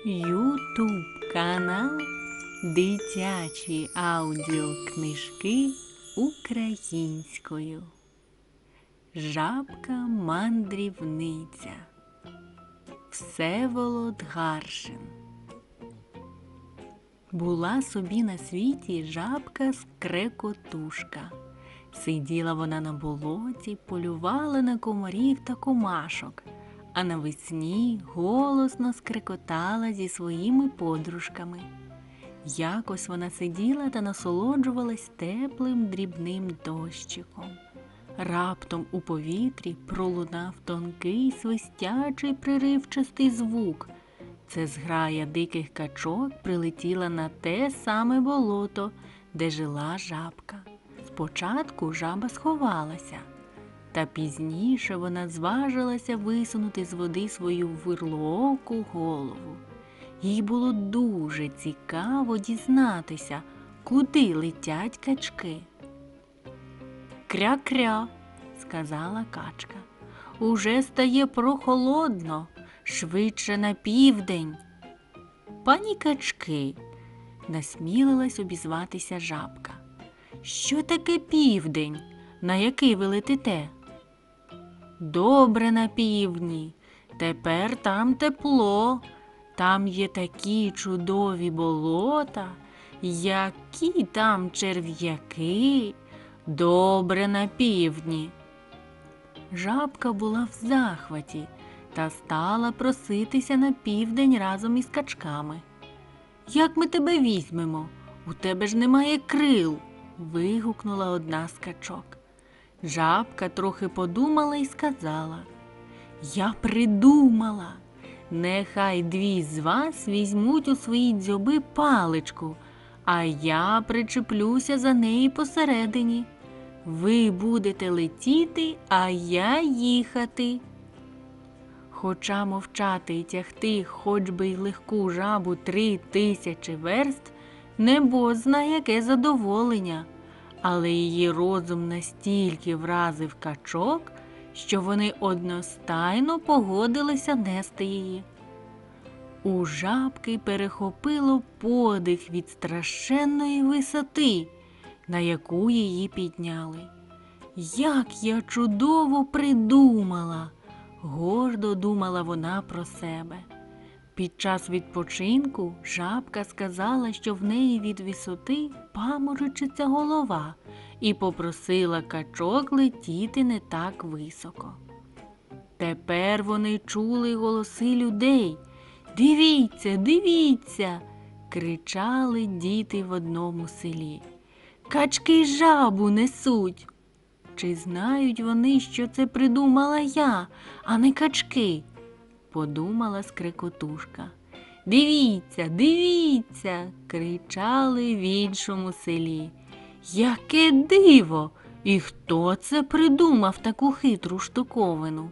Ютуб канал Дитячі аудіокнижки українською. Жабка-мандрівниця. Всеволод Гаршин. Була собі на світі жабка-скрекотушка. Сиділа вона на болоті, полювала на комарів та комашок, а навесні голосно скрекотала зі своїми подружками. Якось вона сиділа та насолоджувалась теплим дрібним дощиком. Раптом у повітрі пролунав тонкий, свистячий, приривчастий звук. Це зграя диких качок прилетіла на те саме болото, де жила жабка. Спочатку жаба сховалася, та пізніше вона зважилася висунути з води свою вирлооку голову. Їй було дуже цікаво дізнатися, куди летять качки. «Кря-кря», – сказала качка, – «уже стає прохолодно, швидше на південь». «Пані качки», – насмілилась обізватися жабка, – «що таке південь, на який ви летите?» «Добре на півдні, тепер там тепло, там є такі чудові болота, які там черв'яки, добре на півдні». Жабка була в захваті та стала проситися на південь разом із качками. «Як ми тебе візьмемо? У тебе ж немає крил!» – вигукнула одна з качок. Жабка трохи подумала і сказала: «Я придумала! Нехай дві з вас візьмуть у свої дзьоби паличку, а я причеплюся за неї посередині. Ви будете летіти, а я їхати». Хоча мовчати й тягти хоч би й легку жабу 3000 верст – небозна яке задоволення, але її розум настільки вразив качок, що вони одностайно погодилися нести її. У жабки перехопило подих від страшенної висоти, на яку її підняли. «Як я чудово придумала!» – гордо думала вона про себе. Під час відпочинку жабка сказала, що в неї від висоти паморочиться голова, і попросила качок летіти не так високо. Тепер вони чули голоси людей. «Дивіться, дивіться!» – кричали діти в одному селі. «Качки жабу несуть!» «Чи знають вони, що це придумала я, а не качки?» – подумала скрекотушка. «Дивіться, дивіться!» – кричали в іншому селі. «Яке диво! І хто це придумав таку хитру штуковину?»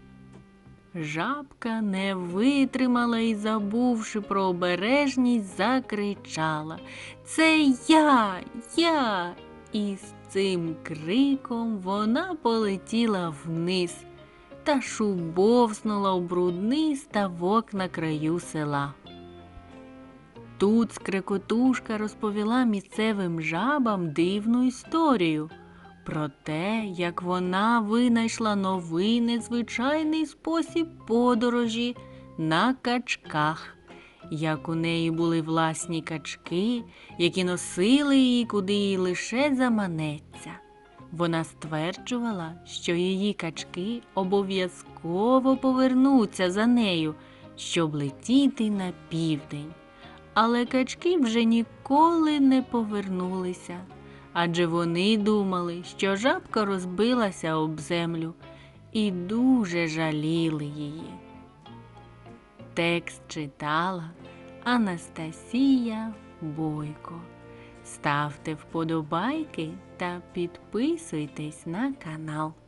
Жабка не витримала і, забувши про обережність, закричала: «Це я!» І з цим криком вона полетіла вниз та шубовснула у брудний ставок на краю села. Тут скрекотушка розповіла місцевим жабам дивну історію про те, як вона винайшла новий незвичайний спосіб подорожі на качках, як у неї були власні качки, які носили її, куди їй лише заманеться. Вона стверджувала, що її качки обов'язково повернуться за нею, щоб летіти на південь. Але качки вже ніколи не повернулися, адже вони думали, що жабка розбилася об землю, і дуже жаліли її. Текст читала Анастасія Бойко. Ставте вподобайки та підписуйтесь на канал.